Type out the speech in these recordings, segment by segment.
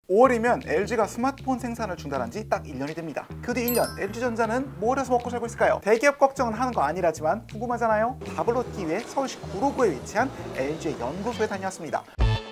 5월이면 LG가 스마트폰 생산을 중단한 지 딱 1년이 됩니다. 그 뒤 1년, LG전자는 뭘 해서 먹고 살고 있을까요? 대기업 걱정은 하는 거 아니라지만 궁금하잖아요? 답을 얻기 위해 서울시 구로구에 위치한 LG의 연구소에 다녀왔습니다.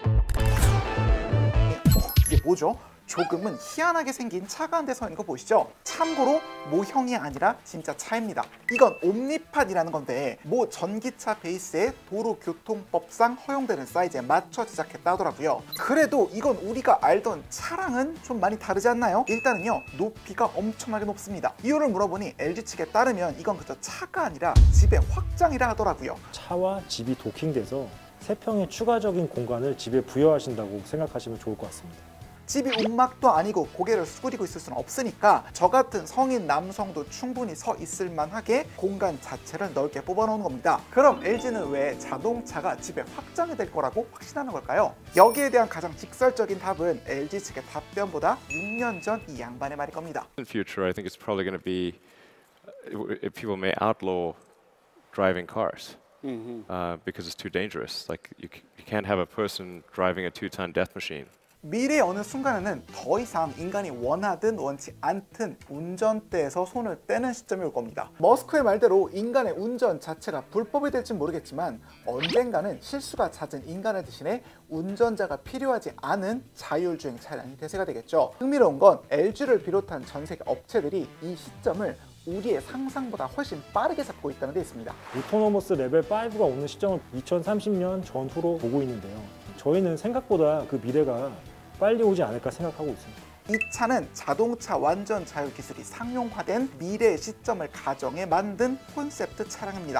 이게 뭐죠? 조금은 희한하게 생긴 차가 한 대 서 있는 거 보이시죠? 참고로 모형이 아니라 진짜 차입니다. 이건 옴니팟이라는 건데 모 전기차 베이스에 도로교통법상 허용되는 사이즈에 맞춰 제작했다 하더라고요. 그래도 이건 우리가 알던 차랑은 좀 많이 다르지 않나요? 일단은요, 높이가 엄청나게 높습니다. 이유를 물어보니 LG 측에 따르면 이건 그저 차가 아니라 집의 확장이라 하더라고요. 차와 집이 도킹돼서 3평의 추가적인 공간을 집에 부여하신다고 생각하시면 좋을 것 같습니다. 집이 움막도 아니고 고개를 숙이고 있을 수는 없으니까 저 같은 성인 남성도 충분히 서 있을 만하게 공간 자체를 넓게 뽑아놓은 겁니다. 그럼 LG는 왜 자동차가 집에 확장이 될 거라고 확신하는 걸까요? 여기에 대한 가장 직설적인 답은 LG 측의 답변보다 6년 전 이 양반의 말일 겁니다. In the future, I think it's probably going to be people may outlaw driving cars because it's too dangerous. Like you can't have a person driving a 2-ton death machine. 미래의 어느 순간에는 더 이상 인간이 원하든 원치 않든 운전대에서 손을 떼는 시점이 올 겁니다. 머스크의 말대로 인간의 운전 자체가 불법이 될지 모르겠지만 언젠가는 실수가 잦은 인간을 대신해 운전자가 필요하지 않은 자율주행 차량이 대세가 되겠죠. 흥미로운 건 LG를 비롯한 전 세계 업체들이 이 시점을 우리의 상상보다 훨씬 빠르게 잡고 있다는 데 있습니다. 오토노머스 레벨 5가 오는 시점을 2030년 전후로 보고 있는데요. 저희는 생각보다 그 미래가 빨리 오지 않을까 생각하고 있습니다. 이 차는 자동차 완전 자율 기술이 상용화된 미래의 시점을 가정해 만든 콘셉트 차량입니다.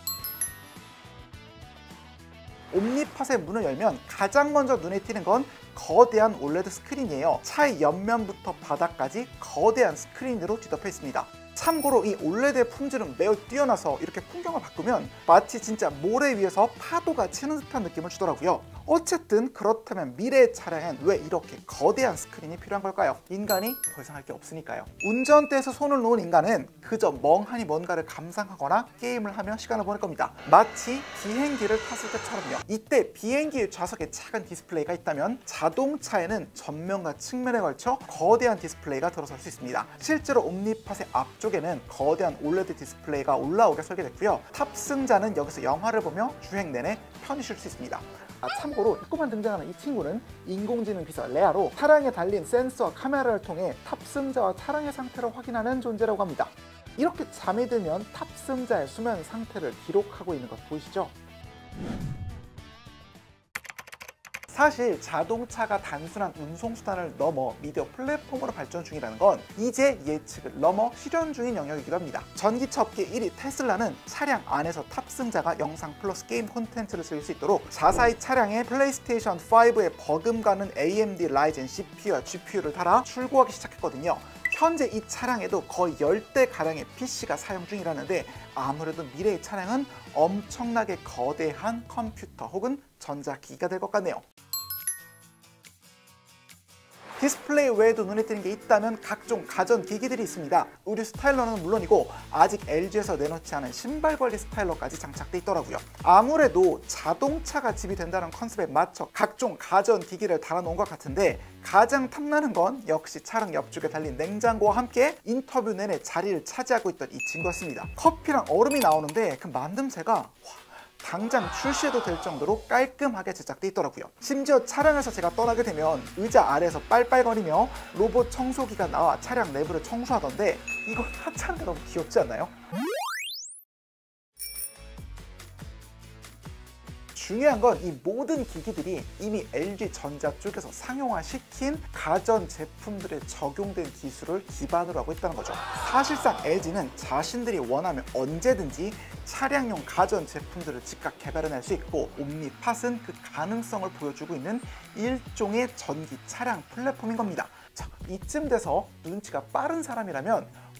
옴니팟의 문을 열면 가장 먼저 눈에 띄는 건 거대한 올레드 스크린이에요. 차의 옆면부터 바닥까지 거대한 스크린으로 뒤덮여 있습니다. 참고로 이 올레드의 품질은 매우 뛰어나서 이렇게 풍경을 바꾸면 마치 진짜 모래 위에서 파도가 치는 듯한 느낌을 주더라고요. 어쨌든 그렇다면 미래의 차량엔 왜 이렇게 거대한 스크린이 필요한 걸까요? 인간이 더 이상 할 게 없으니까요. 운전대에서 손을 놓은 인간은 그저 멍하니 뭔가를 감상하거나 게임을 하며 시간을 보낼 겁니다. 마치 비행기를 탔을 때처럼요. 이때 비행기의 좌석에 작은 디스플레이가 있다면 자동차에는 전면과 측면에 걸쳐 거대한 디스플레이가 들어설 수 있습니다. 실제로 옴니팟의 앞쪽에는 거대한 올레드 디스플레이가 올라오게 설계됐고요. 탑승자는 여기서 영화를 보며 주행 내내 편히 쉴 수 있습니다. 참고로 조금만 등장하는 이 친구는 인공지능 비서 레아로 차량에 달린 센서와 카메라를 통해 탑승자와 차량의 상태를 확인하는 존재라고 합니다. 이렇게 잠이 들면 탑승자의 수면 상태를 기록하고 있는 것 보이시죠? 사실 자동차가 단순한 운송수단을 넘어 미디어 플랫폼으로 발전 중이라는 건 이제 예측을 넘어 실현 중인 영역이기도 합니다. 전기차 업계 1위 테슬라는 차량 안에서 탑승자가 영상 플러스 게임 콘텐츠를 즐길 수 있도록 자사의 차량에 플레이스테이션 5에 버금가는 AMD 라이젠 CPU와 GPU를 달아 출고하기 시작했거든요. 현재 이 차량에도 거의 10대가량의 PC가 사용 중이라는데 아무래도 미래의 차량은 엄청나게 거대한 컴퓨터 혹은 전자기기가 될 것 같네요. 디스플레이 외에도 눈에 띄는 게 있다면 각종 가전기기들이 있습니다. 의류 스타일러는 물론이고 아직 LG에서 내놓지 않은 신발 관리 스타일러까지 장착돼 있더라고요. 아무래도 자동차가 집이 된다는 컨셉에 맞춰 각종 가전기기를 달아놓은 것 같은데 가장 탐나는 건 역시 차량 옆쪽에 달린 냉장고와 함께 인터뷰 내내 자리를 차지하고 있던 이 친구였습니다. 커피랑 얼음이 나오는데 그 만듦새가 당장 출시해도 될 정도로 깔끔하게 제작돼 있더라고요. 심지어 차량에서 제가 떠나게 되면 의자 아래에서 빨빨거리며 로봇 청소기가 나와 차량 내부를 청소하던데 이거 하찮은 게 너무 귀엽지 않나요? 중요한 건 이 모든 기기들이 이미 LG전자 쪽에서 상용화시킨 가전 제품들에 적용된 기술을 기반으로 하고 있다는 거죠. 사실상 LG는 자신들이 원하면 언제든지 차량용 가전 제품들을 즉각 개발해낼 수 있고 옴니팟은 그 가능성을 보여주고 있는 일종의 전기 차량 플랫폼인 겁니다. 자, 이쯤 돼서 눈치가 빠른 사람이라면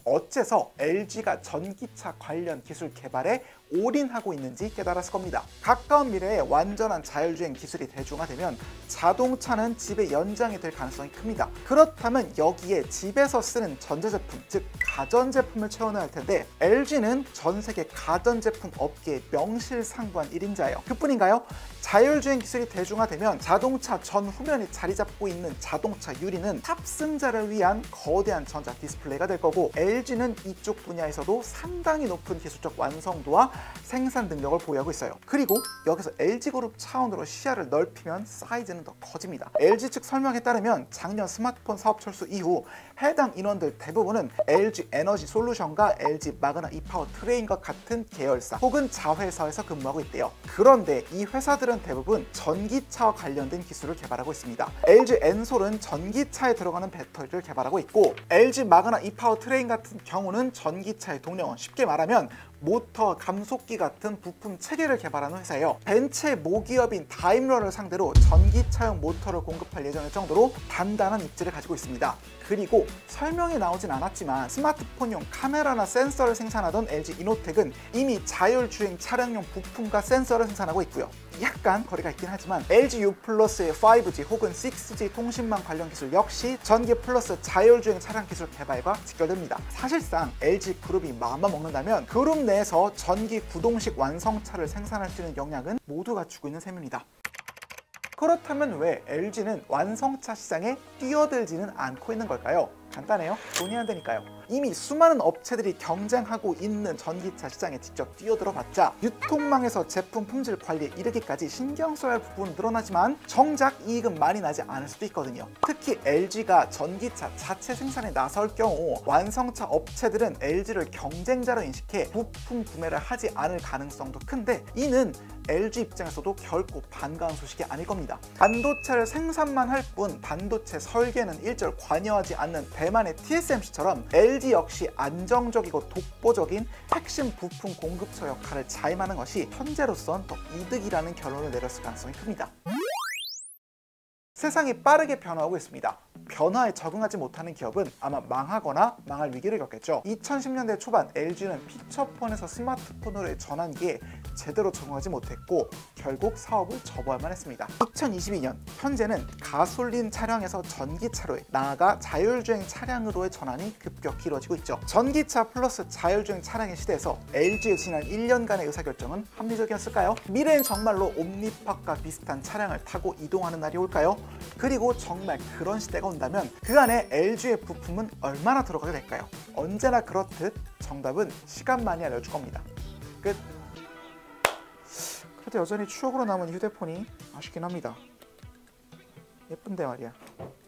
어째서 LG가 전기차 관련 기술 개발에 올인하고 있는지 깨달았을 겁니다. 가까운 미래에 완전한 자율주행 기술이 대중화되면 자동차는 집의 연장이 될 가능성이 큽니다. 그렇다면 여기에 집에서 쓰는 전자제품, 즉 가전제품을 채워넣어야 할 텐데 LG는 전 세계 가전제품 업계의 명실상부한 1인자예요. 그뿐인가요? 자율주행 기술이 대중화되면 자동차 전 후면에 자리 잡고 있는 자동차 유리는 탑승자를 위한 거대한 전자 디스플레이가 될 거고, LG는 이쪽 분야에서도 상당히 높은 기술적 완성도와 생산 능력을 보유하고 있어요. 그리고 여기서 LG그룹 차원으로 시야를 넓히면 사이즈는 더 커집니다. LG 측 설명에 따르면 작년 스마트폰 사업 철수 이후 해당 인원들 대부분은 LG 에너지 솔루션과 LG 마그나 이파워 트레인과 같은 계열사 혹은 자회사에서 근무하고 있대요. 그런데 이 회사들은 대부분 전기차와 관련된 기술을 개발하고 있습니다. LG 엔솔은 전기차에 들어가는 배터리를 개발하고 있고, LG 마그나 이파워 트레인 같은 경우는 전기차의 동력원, 쉽게 말하면 모터, 감속기 같은 부품 체계를 개발하는 회사예요. 벤츠의 모기업인 다임러를 상대로 전기차용 모터를 공급할 예정일 정도로 단단한 입지를 가지고 있습니다. 그리고 설명이 나오진 않았지만 스마트폰용 카메라나 센서를 생산하던 LG 이노텍은 이미 자율주행 차량용 부품과 센서를 생산하고 있고요. 약간 거리가 있긴 하지만 LG U 플러스의 5G 혹은 6G 통신망 관련 기술 역시 전기 플러스 자율주행 차량 기술 개발과 직결됩니다. 사실상 LG 그룹이 마음만 먹는다면 그룹 내에서 전기 구동식 완성차를 생산할 수 있는 역량은 모두 갖추고 있는 셈입니다. 그렇다면 왜 LG는 완성차 시장에 뛰어들지는 않고 있는 걸까요? 간단해요. 돈이 안 되니까요. 이미 수많은 업체들이 경쟁하고 있는 전기차 시장에 직접 뛰어들어 봤자 유통망에서 제품 품질 관리에 이르기까지 신경 써야 할 부분은 늘어나지만 정작 이익은 많이 나지 않을 수도 있거든요. 특히 LG가 전기차 자체 생산에 나설 경우 완성차 업체들은 LG를 경쟁자로 인식해 부품 구매를 하지 않을 가능성도 큰데, 이는 LG 입장에서도 결코 반가운 소식이 아닐 겁니다. 반도체를 생산만 할 뿐 반도체 설계는 일절 관여하지 않는 대만의 TSMC처럼 LG 역시 안정적이고 독보적인 핵심 부품 공급처 역할을 자임하는 것이 현재로선 더 이득이라는 결론을 내렸을 가능성이 큽니다. 세상이 빠르게 변화하고 있습니다. 변화에 적응하지 못하는 기업은 아마 망하거나 망할 위기를 겪겠죠. 2010년대 초반 LG는 피처폰에서 스마트폰으로의 전환기에 제대로 적응하지 못했고 결국 사업을 접어야만 했습니다. 2022년 현재는 가솔린 차량에서 전기차로의, 나아가 자율주행 차량으로의 전환이 급격히 이루어지고 있죠. 전기차 플러스 자율주행 차량의 시대에서 LG의 지난 1년간의 의사결정은 합리적이었을까요? 미래엔 정말로 옴니팍과 비슷한 차량을 타고 이동하는 날이 올까요? 그리고 정말 그런 시대가 온다면 그 안에 LG의 부품은 얼마나 들어가게 될까요? 언제나 그렇듯 정답은 시간만이 알려줄 겁니다. 끝. 그래도 여전히 추억으로 남은 휴대폰이 아쉽긴 합니다. 예쁜데 말이야.